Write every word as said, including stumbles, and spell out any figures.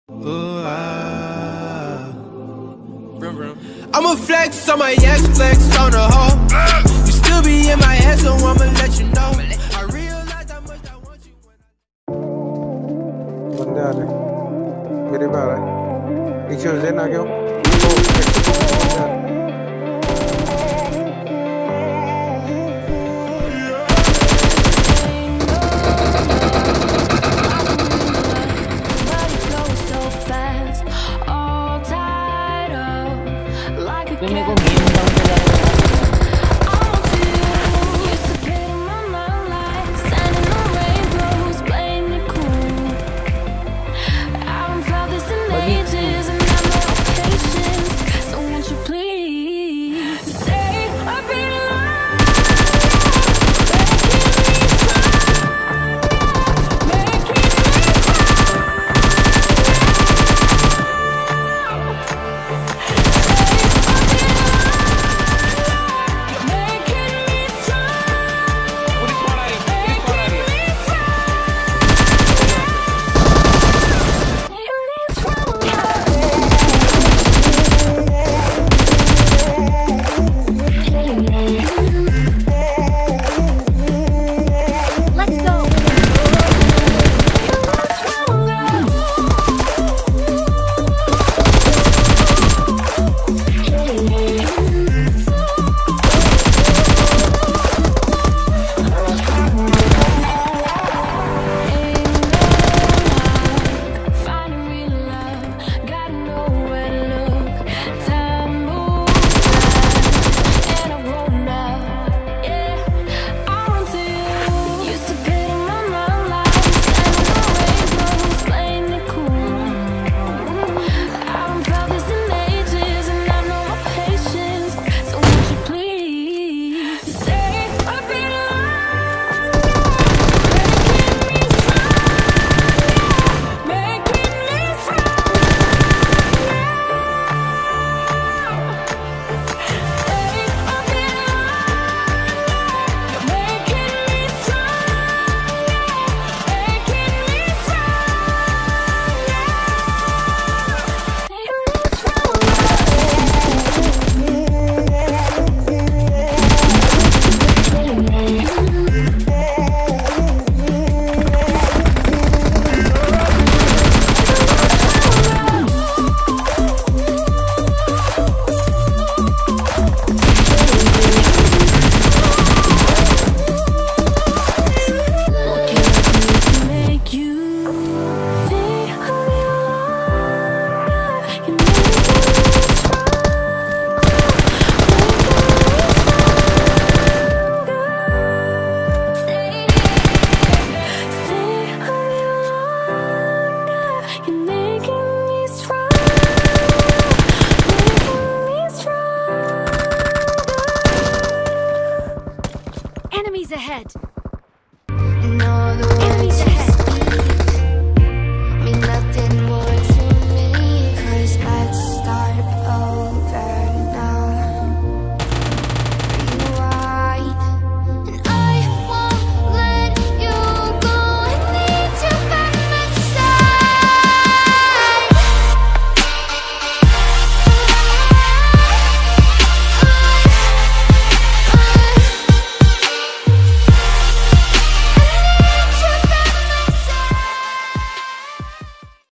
Ooh, ah. I'ma flex on my ex, flex on the hoe. You still be in my head, so I'ma let you know. I realize how much I want you when I... बंदे आ रहे मेरे पे आ रहा है पीछे जेन आ गया हूँ मेरे को गेम डाउन पे जाएगा Enemies ahead!